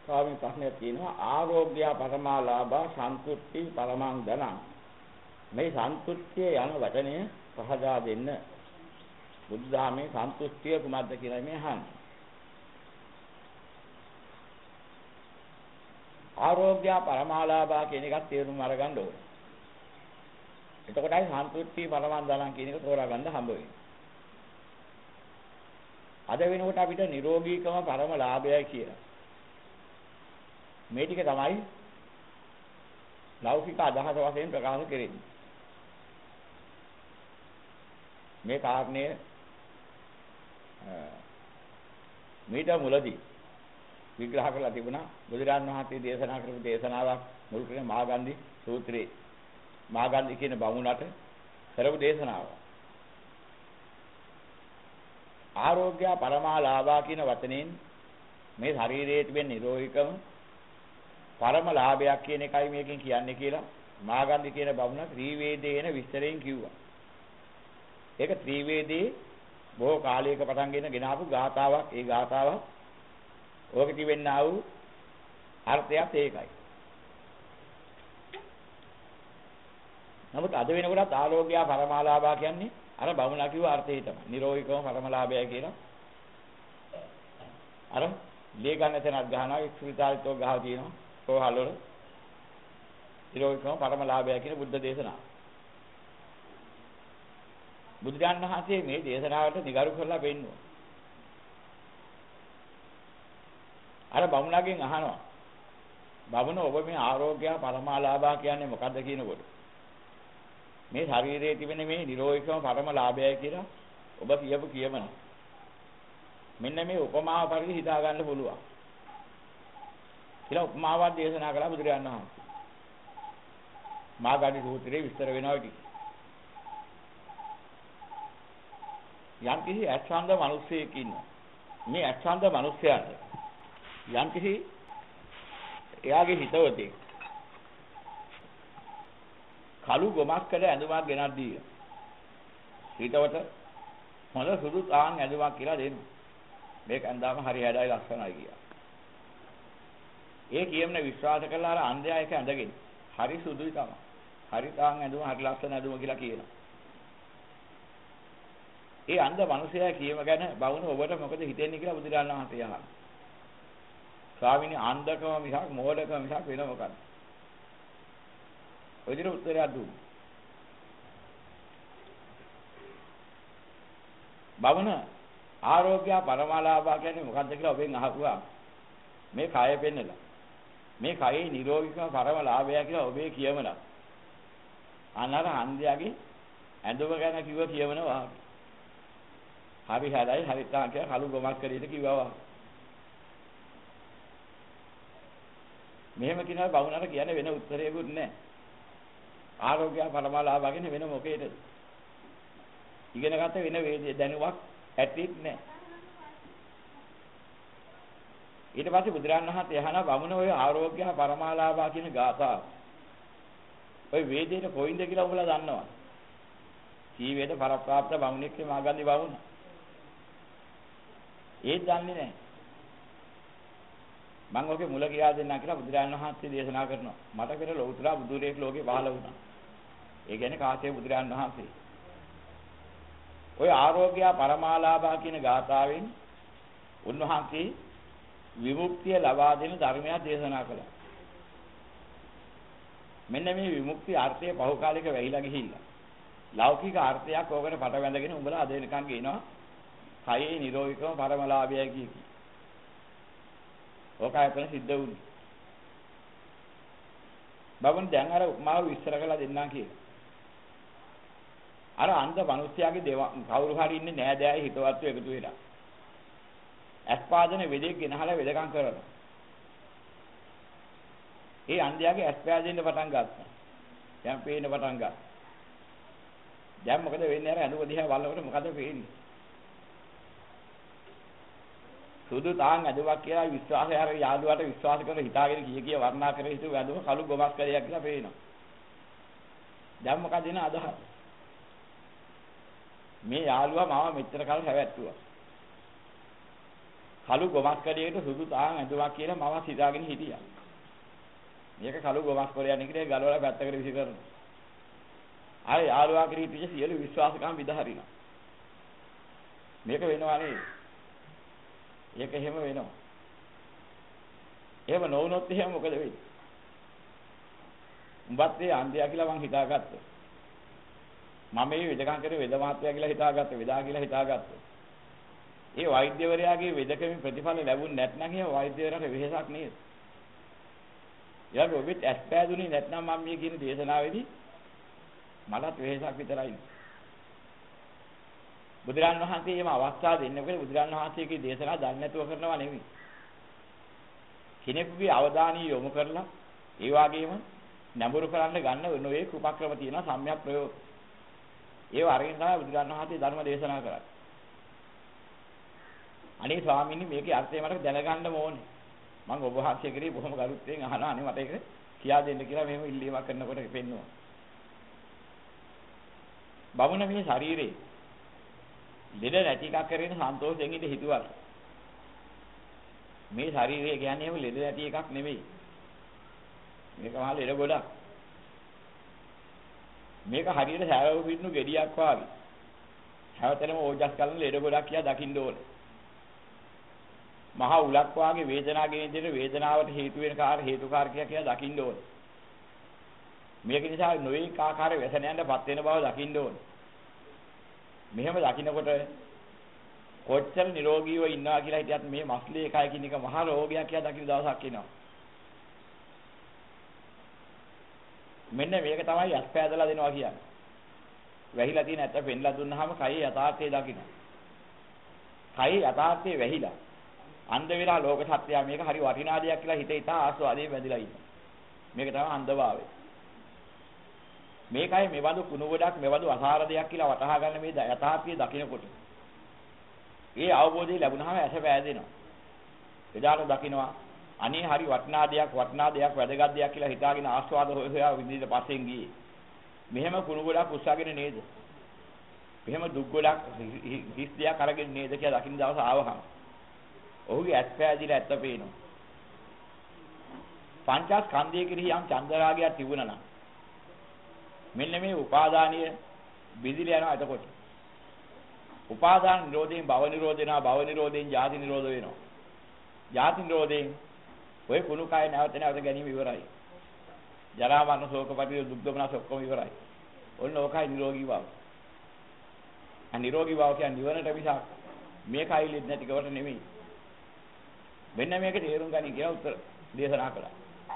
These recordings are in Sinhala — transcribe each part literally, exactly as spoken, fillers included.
ස්වාමීන් ප්‍රශ්නයක් තියෙනවා ආරෝග්‍ය පරමාලාභා සන්තුට්ටි පරමං ධනං මේ සන්තුට්ඨිය යන වචනය පහදා දෙන්න බුද්ධාමේ සන්තුෂ්ටිය කුමක්ද කියලා මේ අහන්නේ. ආරෝග්‍ය පරමාලාභා කියන එකත් තේරුම් අරගන්න ඕනේ. එතකොටයි සන්තුෂ්ටි පරමං ධනං කියන එක තෝරා ගන්න හම්බ වෙන්නේ. අද වෙනකොට අපිට නිරෝගීකම පරම ලාභයයි කියලා. මේ ටික තමයි ලෞකික අදහස වශයෙන් ප්‍රකාශ කෙරෙන්නේ. මේ කාරණය මීට මුලදී විග්‍රහ කරලා තිබුණා බුදුරජාණන් වහන්සේ දේශනා කරපු දේශනාවක් මුල් කරගෙන මාගන්ධි සූත්‍රයේ මාගන්ධි කියන බමුණට කරපු දේශනාවක්. ආරෝග්‍ය පරමාලාභා කියන වචනයෙන් මේ ශරීරයේ තිබෙන නිරෝගීකම පරම ලාභයක් කියන එකයි මේකෙන් කියන්නේ කියලා මාගන්ධි කියන බමුණ ත්‍රිවේදේන විස්තරයෙන් කිව්වා. ඒක ත්‍රිවේදී බොහෝ කාලයක පටන් ගෙන ගෙනාවු ගාථාවක්. ඒ ගාථාවක් ඕක තිබෙන්නා වූ අර්ථයත් ඒකයි. නමුත් අද වෙනකොටත් ආරෝග්‍ය පරමාලාභා කියන්නේ අර බමුණා කිව්ව අර්ථය තමයි. නිරෝගීකම පරමලාභයයි කියලා. අර ලේ ගන්න තැනක් ගහනවා එක්ස්විතාලිතෝ ගහව තියෙනවා. කොහල් වල නිරෝගීකම පරමලාභයයි කියන බුද්ධ දේශනාව. බුදුරජාණන් වහන්සේ මේ දේශනාවට නිගරු කරලා පෙන්නනවා. අර බමුණගෙන් අහනවා. බමුණ ඔබ මේ ආරෝග්‍ය පරමාලාභා කියන්නේ මොකද්ද කියනකොට මේ ශරීරයේ තිබෙන මේ නිරෝගීකම පරම ලාභයයි කියලා ඔබ කියපු කියමන. මෙන්න මේ උපමාව පරිදි හිතා ගන්න පුළුවන්. කියලා උපමාවක් දේශනා කළා බුදුරජාණන් වහන්සේ. මාගන්ධි සූත්‍රයේ විස්තර වෙනවා ඉතින්. යම් කිසි අච්ඡන්ද මිනිසෙක් ඉන්නවා. මේ අච්ඡන්ද මිනිසයාට යම් කිසි එයාගේ හිතවතෙක් කළු ගොමක් කළ ඇඳුමක් ගෙනත් දීලා හිතවට හොඳ සුදු තාන් ඇඳුමක් කියලා දෙන්න. මේක ඇඳාම හරි හැඩයි ලස්සනයි කියලා. ඒ කියමන විශ්වාස කළා අර අන්ධයා එක ඇඳගෙන හරි සුදුයි තමයි. හරි තාන් ඇඳුම හරි ලස්සන ඇඳුම කියලා කියනවා. ඒ අන්ධ මිනිසයා කියම ගැන බවුන ඔබට මොකද හිතෙන්නේ කියලා බුදුරජාණන් වහන්සේ අහනවා. ස්වාමීනි අන්ධකම මිසක් මෝඩකම මිසක් වෙන මොකක්ද? ඔය විදිහට උත්තරයක් දුන්නා. බවුන ආරෝග්‍ය පරමාලාභා කියන්නේ මොකක්ද කියලා ඔබෙන් අහපුවා. මේ කය පෙන්නලා. මේ කයේ නිරෝගීකම පරම ලාභය කියලා ඔබේ කියමනක්. අනර හන්දියාගේ ඇඳුම ගැන කිව්ව කියමනවා. හරි හරයි හරි තාන් කියලා කළු ගොමක් කරේද කිව්වා. මෙහෙම කියනවා බවුනට කියන්නේ වෙන උත්තරයකුත් නැහැ. ආරෝග්‍ය පරමාලාභ ගැන වෙන මොකේද? ඉගෙන ගන්න වෙන වේදේ දැනුවක් ඇතිත් නැහැ. ඊට පස්සේ බුදුරජාණන් වහන්සේ අහනවා බමුණ ඔය ආරෝග්‍ය පරමාලාභ කියන ගාථාව. ඔය වේදේට කොයින්ද කියලා ඔබලා දන්නවා. කී වේද පරප්‍රාප්ත බමුණෙක් මාගන්ධි බමුණ. ඒත් දන්නේ නැහැ. මම ඔගේ මුල කියා දෙන්නම් කියලා බුදුරජාණන් වහන්සේ දේශනා කරනවා. මට පෙර ලෞතර බුදුරෙක් ලෝකේ පහළ වුණා. ඒ කියන්නේ කාශ්‍යප බුදුරජාණන් වහන්සේ. ඔය ආරෝග්‍ය පරමාලාභා කියන ගාථාවෙන් උන්වහන්සේ විමුක්තිය ලබා දෙන ධර්මයක් දේශනා කළා. මෙන්න මේ විමුක්ති අර්ථය පහුකාලික වෙහිලා ගිහිල්ලා. ලෞකික අර්ථයක් ඕකට පට වැඳගෙන උඹලා අද වෙනකන් ගේනවා. කයේ නිරෝගීකම පරමලාභයයි කිය කි. ඕකයි අපෙන් සිද්ධ වුනේ. බබන් දැන් අර මාව විස්තර කරලා දෙන්නම් කියලා. අර අන්ධ මිනිස්යාගේ දේව කවුරු හරි ඉන්නේ නෑදෑයි හිතවත්තු එකතු වෙලා. අස්පාදන වෙදෙක් ගෙනහලා වෙදකම් කරනවා. ඒ අන්ධයාගේ අස්පාදෙන්න පටන් ගත්තා. දැන් පේන්න පටන් ගත්තා. දැන් මොකද වෙන්නේ අර අඳුම දිහා බලනකොට මොකද පේන්නේ? සුදු තාන් ඇදුවක් කියලා විශ්වාසය අර යාළුවාට විශ්වාස කරලා හිතාගෙන කීය කිය වර්ණනා කරේ හිතුව ඇදුව කළු ගොමස් කරයක් කියලා පේනවා. දැන් මොකද එන අදහස? මේ යාළුවා මාව මෙච්චර කල් හැවැත්තුවා. කළු ගොමස් කඩේකට සුදු තාම ඇඳුමක් කියලා මම හිතාගෙන හිටියා. මේක කළු ගොමස් කොරයන් කියලා ගලවලා පැත්තකට විසි කරනවා. ආයේ යාළුවා කෙරෙහි පිට සියලු විශ්වාසකම් විදහරිනවා. මේක වෙනවා නේ. ඒක එහෙම වෙනවා. එහෙම නොවුනොත් එහෙම මොකද වෙන්නේ? උඹත් ඒ අන්ධයා කියලා මං හිතාගත්තා. මම මේ වෙදකම් කරේ වෙද මහත්තයා කියලා හිතාගත්තා, වෙදා කියලා හිතාගත්තා. ඒ වෛද්‍යවරයාගේ වෙදකමින් ප්‍රතිඵල ලැබුණ නැත්නම් එහෙම වෛද්‍යවරයාට වෙහෙසක් නේද? යාළුවෝ ඔබත් ඇස්පෑදුනේ නැත්නම් මම මේ කියන දේශනාවේදී මලත් වෙහෙසක් විතරයි. බුදුරන් වහන්සේ එහෙම අවස්ථා දෙන්නකොට බුදුරන් වහන්සේගේ දේශනා දන්නේ නැතුව කරනවා නෙමෙයි. කෙනෙකුගේ අවධානය යොමු කරලා ඒ වගේම නැඹුරු කරන්න ගන්න නොයේ උපක්‍රම තියෙනවා සම්‍යක් ප්‍රයෝග. ඒව අරගෙන තමයි බුදුරන් වහන්සේ ධර්ම දේශනා කරන්නේ. අනේ ස්වාමීනි මේකේ අර්ථය මට දැනගන්න ඕනේ. මම ඔබ වහන්සේ කෙරේ බොහොම ගරුත්වයෙන් අහනවා අනේ මට ඒක කියා දෙන්න කියලා මෙහෙම ඉල්ලීමක් කරනකොට පෙන්නවා. බමුණ මේ ශරීරේ ලෙඩ නැති එකක් කරගෙන සන්තෝෂයෙන් ඉඳ හිතුවා. මේ ශරීරය කියන්නේ එහෙම ලෙඩ නැති එකක් නෙමෙයි. මේක මහා ලෙඩ ගොඩක්. මේක හරියට සෑවව පිටුණු ගෙඩියක් වාගේ. හැවතැනම ඕජස් කරන ලෙඩ ගොඩක් කියලා දකින්න ඕනේ. මහා උලක් වාගේ වේදනාවගෙන දෙන වේදනාවට හේතු වෙන කාර හේතුකාරකයක් කියලා දකින්න ඕනේ. මේක නිසා නොඒක ආකාර වැසනයන්ටපත් වෙන බව දකින්න ඕනේ. මෙහෙම දකින්නකොට කොච්චර නිරෝගීව ඉන්නවා කියලා හිටියත් මේ මස්ලේ එකයි කියන එක මහා රෝගයක් කියලා දකින්න දවසක් එනවා. මෙන්න මේක තමයි අස්පෑදලා දෙනවා කියන්නේ. වැහිලා තියෙන ඇත්ත පෙන්ලා දුන්නාම කයේ යථාර්ථය දකින්න. කයේ යථාර්ථය වැහිලා අන්ධ වෙලා ලෝක සත්‍යය මේක හරි වටිනා දෙයක් කියලා හිතේ ඉතා ආස්වාදයේ බැඳිලා ඉන්නවා. මේක තමයි අන්ධභාවය. මේකයි මෙවඳු කුණු ගොඩක් මෙවඳු අසාර දෙයක් කියලා වටහා ගන්න මේ යථාර්ථය දකිනකොට. ඒ අවබෝධය ලැබුණාම ඇස පෑදෙනවා. එදාට දකින්නවා අනේ හරි වටිනා දෙයක් වටිනා දෙයක් වැදගත් දෙයක් කියලා හිතාගෙන ආස්වාද හොය හොයා විඳින්න පස්සෙන් ගියේ. මෙහෙම කුණු ගොඩක් උස්සගෙන නේද? මෙහෙම දුක් ගොඩක් හිස් දෙයක් අරගෙන නේද කියලා දකින්න දවස ආවහම ඔහුගේ ඇස් පෑදිලා ඇත්ත පේනවා. පංචස්කන්ධය කෙරෙහි යම් චන්දරාගයක් තිබුණා නම් මෙන්න මේ උපාදානීය බිඳිල යනවා එතකොට. උපාදාන නිරෝධයෙන් භව නිරෝධ වෙනවා, භව නිරෝධයෙන් ජාති නිරෝධ වෙනවා. ජාති නිරෝධයෙන් ඔය කුණු කය නැවත නැවත ගැනීම ඉවරයි. ජරා මරණ ශෝක පරිදේ දුක් දොමනස ඔක්කොම ඉවරයි. ඔන්න ඕකයි නිරෝගී බව. අ නිරෝගී බව කියන්නේ නිවනට මිසක් මේකයි ලෙඩ නැති කවට නෙමෙයි. මෙන්න මේක තේරුම් ගන්න කියලා උත්තර දේශනා කළා.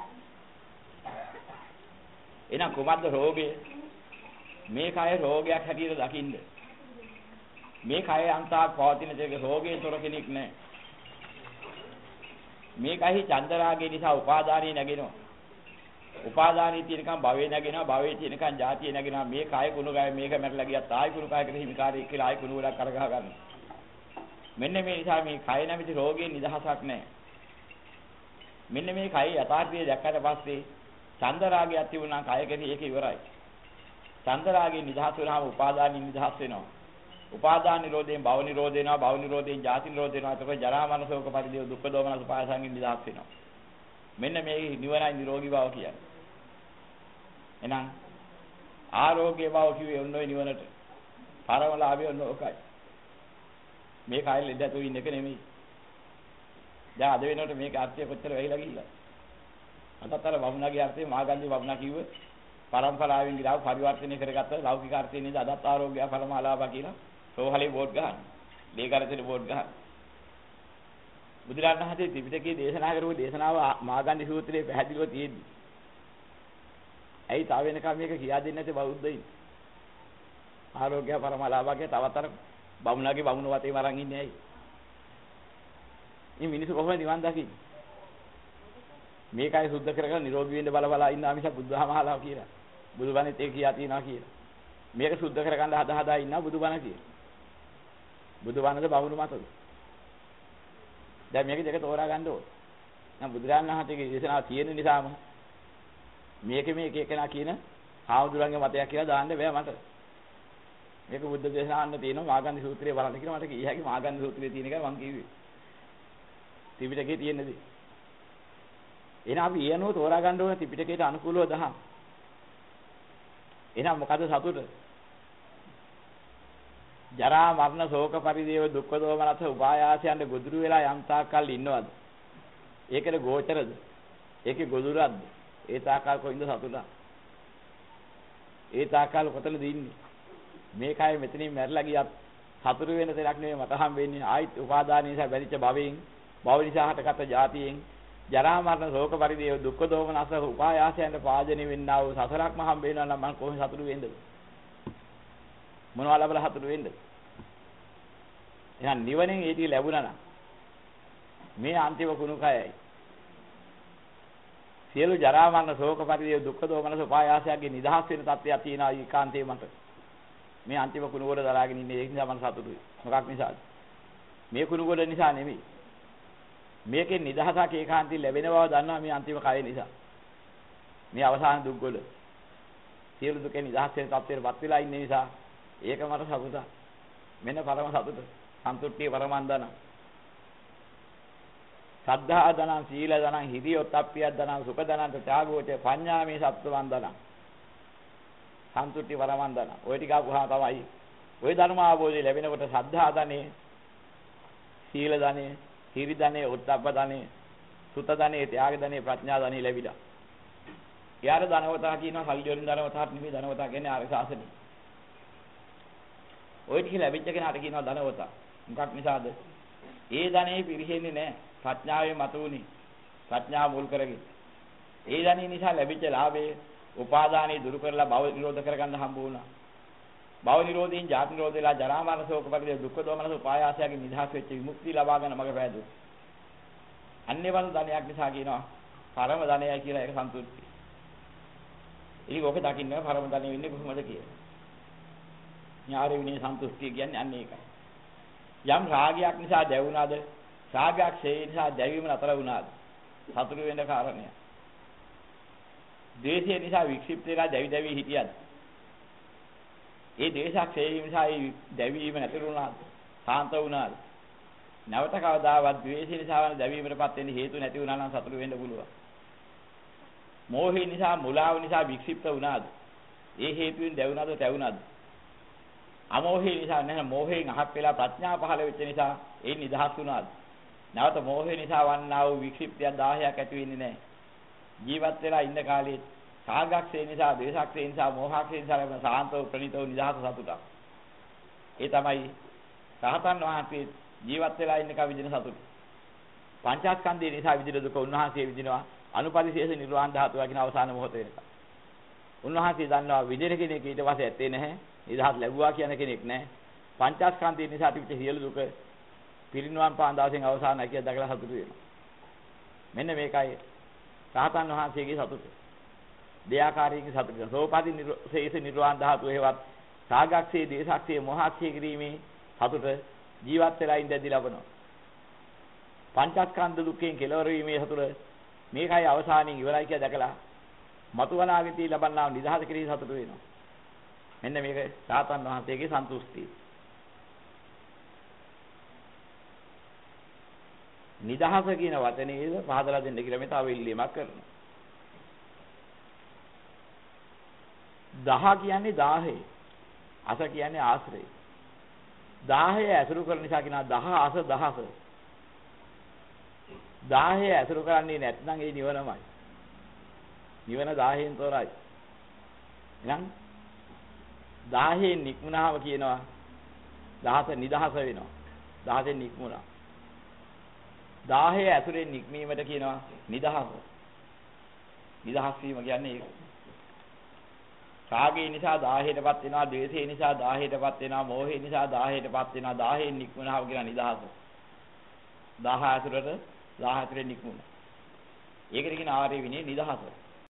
එහෙනම් කොහොමද රෝගය? මේ කය රෝගයක් හැටියට දකින්න. මේ කය අන්තාක් පවතින දෙයක රෝගයේ තොර කෙනෙක් නැහැ. මේකයි චන්දරාගය නිසා උපාදානිය නැගෙනවා. උපාදානිය තියෙනකම් භවේ නැගෙනවා, භවේ තියෙනකම් ජාතිය නැගෙනවා. මේ කය කුණු ගය මේක මැරලා ගියත් ආයි කුණු කයකට හිමිකාරයෙක් කියලා ආයි කුණු වලක් අරගහ ගන්නවා. මෙන්න මේ නිසා මේ කය නැමැති රෝගයෙන් නිදහසක් නැහැ. මෙන්න මේ කය යථාර්ථය දැක්කට පස්සේ චන්දරාගයක් තිබුණා කය කෙරෙහි ඒක ඉවරයි. චන්දරාගයෙන් නිදහස් වෙනාම උපාදානින් නිදහස් වෙනවා. උපාදාන නිරෝධයෙන් භව නිරෝධ වෙනවා, භව නිරෝධයෙන් ජාති නිරෝධ වෙනවා. එතකොට ජරා මරණ ශෝක පරිදේ දුක්ඛ දෝමනස උපායසංගෙන් නිදහස් වෙනවා. මෙන්න මේ නිවනයි නිරෝගී බව කියන්නේ. එහෙනම් ආරෝග්‍ය බව කිව්වේ ඔන්න ඔය නිවනට. පරමලාභය ඔන්න ඔකයි. මේ කය ලෙඩතු ඉන්න එක නෙමෙයි. දැන් අද වෙනකොට මේක අර්ථය කොච්චර වෙයිලා ගිහිල්ලා. අතතර වමුණගේ අර්ථය මාගන්ධි වමුණා කිව්ව පරම්පරාවෙන් ගිරාව පරිවර්තනය කරගත්ත ලෞකික අර්ථය නේද අදත් ආරෝග්‍ය පරමාලාභ කියලා රෝහලේ බෝඩ් ගහන. දීකරතේ බෝඩ් ගහන. බුදුරජාණන් වහන්සේ ත්‍රිපිටකයේ දේශනා කරපු දේශනාව මාගන්ධි සූත්‍රයේ පැහැදිලිව තියෙද්දි. ඇයි තාව වෙනකම් මේක කියා දෙන්නේ නැති බෞද්ධයින්? ආරෝග්‍ය පරමාලාභ කිය තවතර බමුණගේ බමුණ වතේ වරන් ඉන්නේ ඇයි? මේ මිනිස්සු කොහොමද නිවන් දකින්නේ? මේකයි සුද්ධ කරගෙන නිරෝගී වෙන්න බල බල ඉන්න ආමිෂ බුද්ධහමහලා කියලා. බුදුබණෙත් ඒක කියා තියනවා කියලා. මේක සුද්ධ කරගන්න හදා හදා ඉන්නා බුදුබණ කියලා. බුදුබණද බමුණු මතද? දැන් මේක දෙක තෝරා ගන්න ඕනේ. නම් බුදුරජාණන් වහන්සේගේ දේශනාව තියෙන නිසාම මේකේ මේක එකනා කියන ආවුදුරන්ගේ මතයක් කියලා දාන්න බෑ මට. මේක බුද්ධ දේශනාවන්න තියෙනවා මාගන්ධි සූත්‍රයේ බලන්න කියලා මට කිය හැකි මාගන්ධි සූත්‍රයේ තියෙන එකයි මම කිව්වේ. ත්‍රිපිටකයේ තියෙන්නේ. එහෙනම් අපි ඊයනෝ තෝරා ගන්න ඕනේ ත්‍රිපිටකයට අනුකූලව දහම්. එහෙනම් මොකද සතුට? ජරා මරණ ශෝක පරිදේව දුක්ඛ දෝමනස උපායාසයන්ට ගොදුරු වෙලා යම් තාක්කල් ඉන්නවද? ඒකේ ගෝචරද? ඒකේ ගොදුරක්ද? ඒ තාක්කල් කොයින්ද සතුට? ඒ තාක්කල් කොතනද ඉන්නේ? මේකයි මෙතනින් මැරිලා ගියත් සතුට වෙන දෙයක් නෙවෙයි මට හම් වෙන්නේ. ආයිත් උපාදාන නිසා බැරිච්ච භවයෙන්, භව නිසා හටගත් જાතියෙන් ජරා මරණ ශෝක පරිදේව දුක්ඛ දෝමනස උපායාසයන්ට පාදණය වෙන්නා වූ සසරක්ම හම් වෙනවා නම් මම කොහොම සතුට වෙන්නද? මොනවා ලබලා හතුරු වෙන්නද? එහෙනම් නිවනෙන් ඒ ටික ලැබුණා නම් මේ අන්තිම කුණු කයයි. සියලු ජරා මරණ ශෝක පරිදේව දුක්ඛ දෝමනස උපායාසයන්ගේ නිදහස් වෙන තත්ත්වයක් තියෙනවා ඒකාන්තයේ මට. මේ අන්තිම කුණු කොට දරාගෙන ඉන්නේ ඒක නිසා මම සතුටුයි. මොකක් නිසාද? මේ කුණු කොට නිසා නෙමෙයි. මේකේ නිදහසක් ඒකාන්තයෙන් ලැබෙන බව දන්නවා මේ අන්තිම කය නිසා. මේ අවසාන දුක් වල සියලු දුකේ නිදහස් වෙන තත්ත්වයටපත් වෙලා ඉන්න නිසා ඒක මට සතුටක්. මෙන්න පරම සතුට. සන්තුට්ඨිය පරමන්දන. සද්ධා දනං සීල දනං හිරියොත්ප්පිය දනං සුඛ දනං ත්‍යාගෝච පඤ්ඤාමේ සත්ත්ව වන්දන. සන්තුට්ඨිය පරමන්දන. ওই ටික අහුවා තමයි. ওই ධර්ම අවබෝධය ලැබෙනකොට සද්ධා දනේ, සීල දනේ, හිරි දනේ, උත්ප්ප දනේ, සුත දනේ, ත්‍යාග දනේ, ප්‍රඥා දනේ ලැබිලා. යාර ධනවතා කියනවා සල්ලි වලින් ධනවතාට නෙමෙයි ධනවතා කියන්නේ ආර්ය ශාසනය. ඔය ටික ලැබිච්ච කෙනාට කියනවා ධනවතා. මොකක් නිසාද? ඒ ධනෙ පිරිහෙන්නේ නැහැ. ප්‍රඥාවේ මතුවුනේ. ප්‍රඥාව මුල් කරගෙන. ඒ ධනෙ නිසා ලැබිච්ච ලාභේ උපාදානෙ දුරු කරලා භව නිරෝධ කරගන්න හම්බ වුණා. භව නිරෝධයෙන් ජාති නිරෝධ වෙලා ජරා මරණ ශෝක පරිදේ දුක්ඛ දෝමනස උපායාසයෙන් නිදහස් වෙච්ච විමුක්තිය ලබා ගන්න මඟ පෑදුවා. අන්නේ වල ධනයක් නිසා කියනවා පරම ධනයයි කියලා ඒක සන්තුෂ්ටි. ඉතින් ඔක දකින්න පරම ධනෙ වෙන්නේ කොහොමද කියලා. ඥාර විනේ සන්තුෂ්ටිය කියන්නේ අන්න ඒකයි. යම් රාගයක් නිසා දැවුණාද? රාගයක් ඡේ නිසා දැවීම නතර වුණාද? සතුටු වෙන්න කාරණය. ද්වේෂය නිසා වික්ෂිප්ත වෙලා දැවි දැවි හිටියද? ඒ ද්වේෂයක් ඡේ නිසා ඒ දැවීම නැතර වුණාද? සාන්ත වුණාද? නැවත කවදාවත් ද්වේෂය නිසා වන දැවීමටපත් වෙන්න හේතු නැති වුණා නම් සතුටු වෙන්න පුළුවන්. මෝහය නිසා මුලාව නිසා වික්ෂිප්ත වුණාද? ඒ හේතුවෙන් දැවුණාද තැවුණාද? අමෝහය නිසා නැහැ මෝහයෙන් අහක් වෙලා ප්‍රඥා පහළ වෙච්ච නිසා ඒ නිදහස් වුණාද? නැවත මෝහය නිසා වන්නා වූ වික්ෂිප්තය දහයක් ඇති වෙන්නේ නැහැ. ජීවත් වෙලා ඉන්න කාලේ රාගක්ෂේ නිසා, ද්වේෂක්ෂේ නිසා, මෝහක්ෂේ නිසා ලැබෙන සාන්තව ප්‍රණීතව නිදහස සතුටක්. ඒ තමයි රහතන් වහන්සේ ජීවත් වෙලා ඉන්න කම විදින සතුට. පංචස්කන්ධය නිසා විදින දුක උන්වහන්සේ විදිනවා අනුපරිශේෂ නිර්වාණ ධාතුව කියන අවසාන මොහොත වෙනකම්. උන්වහන්සේ දන්නවා විදින කෙනෙක් ඊට පස්සේ ඇත්තේ නැහැ. නිදහස් ලැබුවා කියන කෙනෙක් නැහැ. පංචස්කන්ධය නිසා තිබිච්ච සියලු දුක පිරිනුවම් පාන දවසෙන් අවසానයි කියලා දැකලා සතුටු වෙනවා. මෙන්න මේකයි රහතන් වහන්සේගේ සතුට. දෙයාකාරයේ සතුට. සෝපාදි නිරෝධ නිර්වාණ ධාතුව හේවත් රාගක්ෂේ, දේශක්ෂේ, මොහක්ෂේ කිරීමේ සතුට ජීවත් වෙලා ඉඳදී ලබනවා. පංචස්කන්ධ දුක්ඛයෙන් කෙලවර වීමේ සතුට මේකයි අවසානින් ඉවරයි කියලා දැකලා මතුවනාගති ලබන්නා නිදහස කිරීම සතුට වෙනවා. මෙන්න මේක රහතන් වහන්සේගේ සන්තුෂ්ටිය. නිදහස කියන වචනේද පහදලා දෙන්න කියලා මේ තව ඉල්ලීමක් කරනවා. දහ කියන්නේ දාහය. අස කියන්නේ ආශ්‍රය. දාහය ඇසුරු කරන නිසා කියනවා දහ අස දහස. දාහය ඇසුරු කරන්නේ නැත්නම් ඒ නිවනමයි. නිවන දාහයෙන් තොරයි. එහෙනම් දාහයෙන් නික්මුණාම කියනවා දහස නිදහස වෙනවා. දහසෙන් නික්මුණා. දාහය ඇසුරෙන් නික්මීමට කියනවා නිදහස. නිදහස් වීම කියන්නේ ඒක. රාගය නිසා දාහයටපත් වෙනවා, ද්වේෂය නිසා දාහයටපත් වෙනවා, මෝහය නිසා දාහයටපත් වෙනවා. දාහයෙන් නික්මුණාම කියනවා නිදහස. දහ ඇසුරට දහ ඇසුරෙන් නික්මුණා. ඒකට කියන ආර්ය විනය නිදහස.